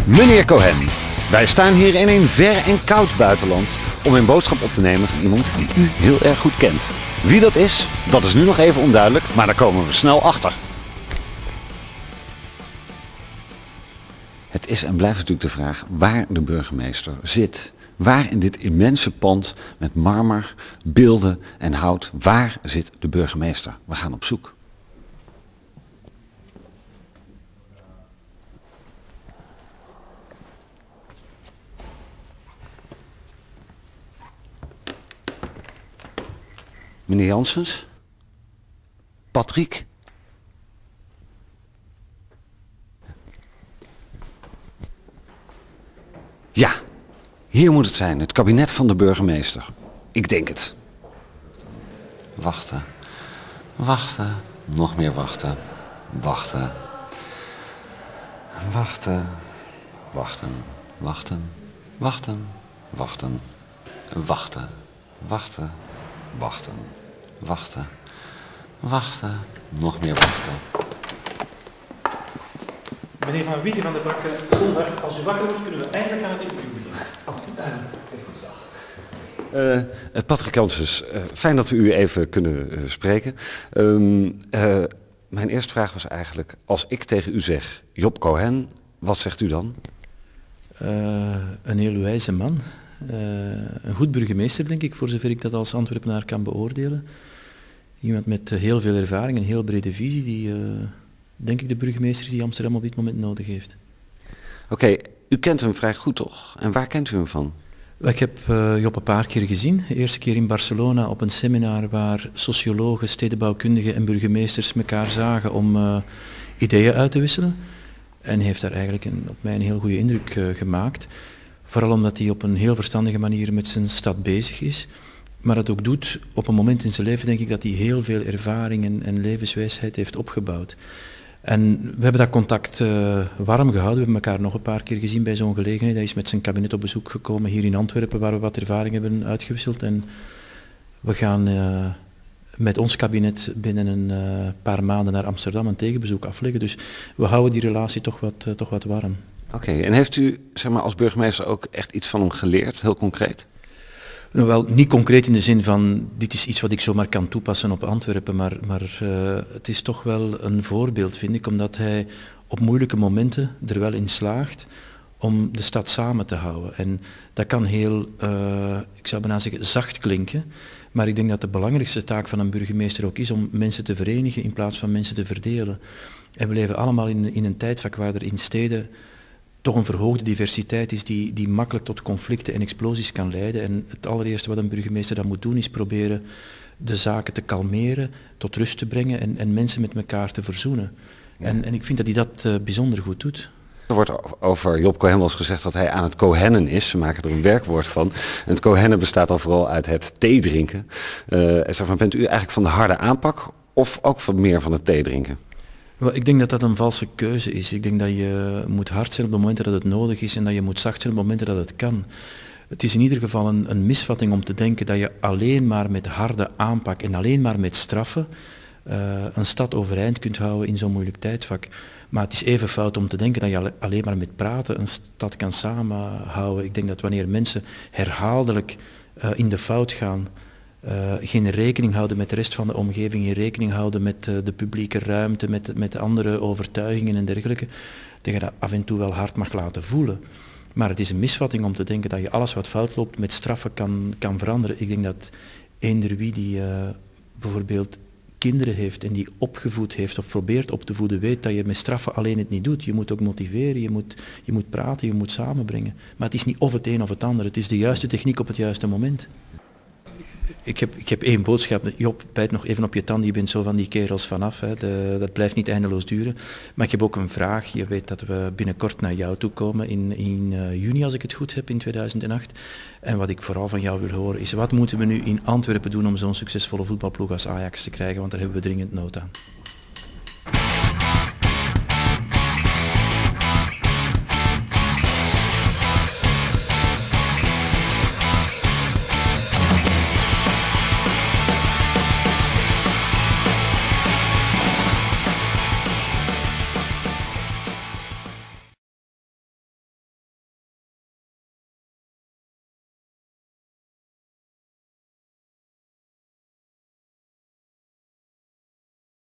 Meneer Cohen, wij staan hier in een ver en koud buitenland om een boodschap op te nemen van iemand die u heel erg goed kent. Wie dat is nu nog even onduidelijk, maar daar komen we snel achter. Het is en blijft natuurlijk de vraag waar de burgemeester zit. Waar in dit immense pand met marmer, beelden en hout, waar zit de burgemeester? We gaan op zoek. Meneer Janssens? Patrick? Ja, hier moet het zijn, het kabinet van de burgemeester. Ik denk het. Wachten, wachten, nog meer wachten, wachten, wachten, wachten, wachten, wachten, wachten, wachten, wachten, wachten, wachten, wachten, nog meer wachten. Meneer Van Wieken van de Bakken, zondag, als u wakker wordt, kunnen we eindelijk aan het interview beginnen. Patrick Janssens, fijn dat we u even kunnen spreken. Mijn eerste vraag was eigenlijk, als ik tegen u zeg Job Cohen, wat zegt u dan? Een heel wijze man. Een goed burgemeester, denk ik, voor zover ik dat als Antwerpenaar kan beoordelen. Iemand met heel veel ervaring, een heel brede visie, die, denk ik, de burgemeester is die Amsterdam op dit moment nodig heeft. Oké, u kent hem vrij goed toch? En waar kent u hem van? Ik heb Job een paar keer gezien. De eerste keer in Barcelona op een seminar waar sociologen, stedenbouwkundigen en burgemeesters elkaar zagen om ideeën uit te wisselen. En heeft daar eigenlijk op mij een heel goede indruk gemaakt. Vooral omdat hij op een heel verstandige manier met zijn stad bezig is. Maar dat ook doet op een moment in zijn leven, denk ik, dat hij heel veel ervaring en levenswijsheid heeft opgebouwd. En we hebben dat contact warm gehouden. We hebben elkaar nog een paar keer gezien bij zo'n gelegenheid. Hij is met zijn kabinet op bezoek gekomen hier in Antwerpen, waar we wat ervaring hebben uitgewisseld. En we gaan met ons kabinet binnen een paar maanden naar Amsterdam een tegenbezoek afleggen. Dus we houden die relatie toch wat warm. Oké, en heeft u, zeg maar, als burgemeester ook echt iets van hem geleerd, heel concreet? Nou, wel, niet concreet in de zin van, dit is iets wat ik zomaar kan toepassen op Antwerpen, maar het is toch wel een voorbeeld, vind ik, omdat hij op moeilijke momenten er wel in slaagt om de stad samen te houden. En dat kan heel, ik zou bijna zeggen, zacht klinken, maar ik denk dat de belangrijkste taak van een burgemeester ook is om mensen te verenigen in plaats van mensen te verdelen. En we leven allemaal in een tijdvak waar er in steden toch een verhoogde diversiteit is die makkelijk tot conflicten en explosies kan leiden. En het allereerste wat een burgemeester dan moet doen is proberen de zaken te kalmeren, tot rust te brengen en mensen met elkaar te verzoenen. Ja. En ik vind dat hij dat bijzonder goed doet. Er wordt over Job Cohen wel eens gezegd dat hij aan het cohennen is. Ze maken er een werkwoord van. En het cohennen bestaat dan vooral uit het thee drinken. Bent u eigenlijk van de harde aanpak of ook van meer van het thee drinken? Wel, ik denk dat dat een valse keuze is. Ik denk dat je moet hard zijn op de momenten dat het nodig is en dat je moet zacht zijn op de momenten dat het kan. Het is in ieder geval een misvatting om te denken dat je alleen maar met harde aanpak en alleen maar met straffen een stad overeind kunt houden in zo'n moeilijk tijdvak. Maar het is even fout om te denken dat je alleen maar met praten een stad kan samenhouden. Ik denk dat wanneer mensen herhaaldelijk in de fout gaan, geen rekening houden met de rest van de omgeving, geen rekening houden met de publieke ruimte, met andere overtuigingen en dergelijke, dat je dat af en toe wel hard mag laten voelen. Maar het is een misvatting om te denken dat je alles wat fout loopt met straffen kan veranderen. Ik denk dat eender wie die bijvoorbeeld kinderen heeft en die opgevoed heeft of probeert op te voeden, weet dat je met straffen alleen het niet doet. Je moet ook motiveren, je moet praten, je moet samenbrengen. Maar het is niet of het een of het ander, het is de juiste techniek op het juiste moment. Ik heb één boodschap. Job, bijt nog even op je tanden, je bent zo van die kerels vanaf. Hè. Dat blijft niet eindeloos duren. Maar ik heb ook een vraag. Je weet dat we binnenkort naar jou toe komen in juni, als ik het goed heb, in 2008. En wat ik vooral van jou wil horen is, wat moeten we nu in Antwerpen doen om zo'n succesvolle voetbalploeg als Ajax te krijgen? Want daar hebben we dringend nood aan.